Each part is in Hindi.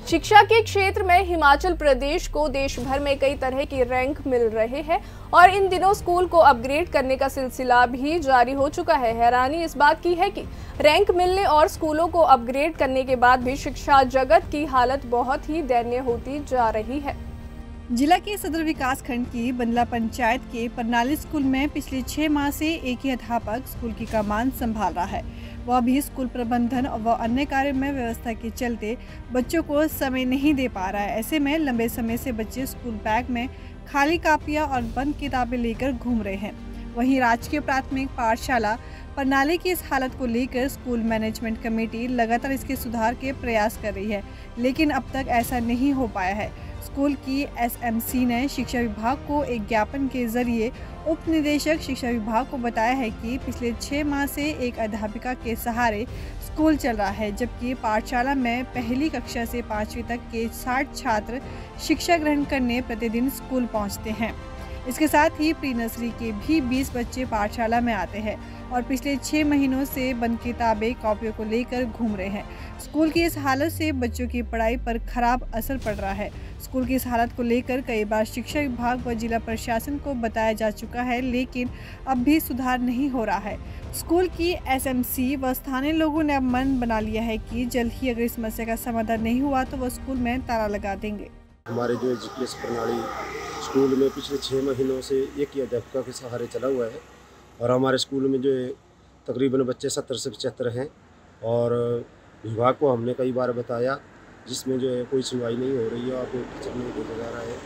शिक्षा के क्षेत्र में हिमाचल प्रदेश को देश भर में कई तरह के रैंक मिल रहे हैं और इन दिनों स्कूल को अपग्रेड करने का सिलसिला भी जारी हो चुका है। हैरानी इस बात की है कि रैंक मिलने और स्कूलों को अपग्रेड करने के बाद भी शिक्षा जगत की हालत बहुत ही दयनीय होती जा रही है। जिला के सदर विकास खंड की बंदला पंचायत के परनाली स्कूल में पिछले 6 माह से एक ही अध्यापक स्कूल की कमान संभाल रहा है। वह भी स्कूल प्रबंधन व अन्य कार्य में व्यवस्था के चलते बच्चों को समय नहीं दे पा रहा है। ऐसे में लंबे समय से बच्चे स्कूल बैग में खाली कापियां और बंद किताबें लेकर घूम रहे हैं। वहीं राजकीय प्राथमिक पाठशाला परनाली की इस हालत को लेकर स्कूल मैनेजमेंट कमेटी लगातार इसके सुधार के प्रयास कर रही है, लेकिन अब तक ऐसा नहीं हो पाया है। स्कूल की एसएमसी ने शिक्षा विभाग को एक ज्ञापन के जरिए उप निदेशक शिक्षा विभाग को बताया है कि पिछले 6 माह से एक अध्यापिका के सहारे स्कूल चल रहा है, जबकि पाठशाला में पहली कक्षा से 5वीं तक के 60 छात्र शिक्षा ग्रहण करने प्रतिदिन स्कूल पहुंचते हैं। इसके साथ ही प्री नर्सरी के भी 20 बच्चे पाठशाला में आते हैं और पिछले 6 महीनों से बंद किताबें कॉपियों को लेकर घूम रहे हैं। स्कूल की इस हालत से बच्चों की पढ़ाई पर खराब असर पड़ रहा है। स्कूल की इस हालत को लेकर कई बार शिक्षा विभाग व जिला प्रशासन को बताया जा चुका है, लेकिन अब भी सुधार नहीं हो रहा है। स्कूल की एसएमसी व स्थानीय लोगों ने अब मन बना लिया है कि जल्द ही अगर इस समस्या का समाधान नहीं हुआ तो वह स्कूल में ताला लगा देंगे। हमारे जो जीपीएस प्रणाली स्कूल में पिछले 6 महीनों से एक ही अध्यापिका के सहारे चला हुआ है और हमारे स्कूल में जो है तकरीबन बच्चे 70 से 75 हैं और विभाग को हमने कई बार बताया, जिसमें जो है कोई सुनवाई नहीं हो रही है और कोई टीचर नहीं भेजा जा रहा है।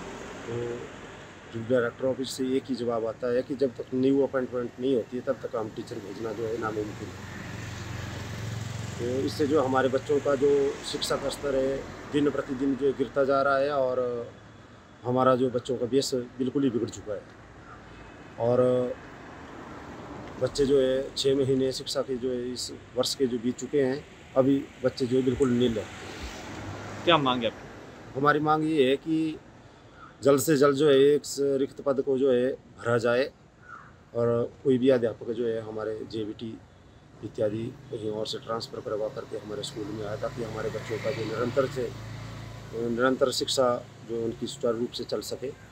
तो डायरेक्टर ऑफिस से एक ही जवाब आता है कि जब तक न्यू अपॉइंटमेंट नहीं होती है तब तक हम टीचर भेजना जो है नामुमकिन है। तो इससे जो हमारे बच्चों का जो शिक्षा का स्तर है दिन प्रतिदिन जो गिरता जा रहा है और हमारा जो बच्चों का बेस बिल्कुल ही बिगड़ चुका है और बच्चे जो है 6 महीने शिक्षा के जो है इस वर्ष के जो बीत चुके हैं, अभी बच्चे जो है बिल्कुल नील है। क्या मांग है आपकी? हमारी मांग ये है कि जल्द से जल्द जो है एक रिक्त पद को जो है भरा जाए और कोई भी अध्यापक जो है हमारे जेबीटी इत्यादि कहीं और से ट्रांसफ़र करवा करके हमारे स्कूल में आए, ताकि हमारे बच्चों का जो निरंतर शिक्षा जो उनकी सुचारू रूप से चल सके।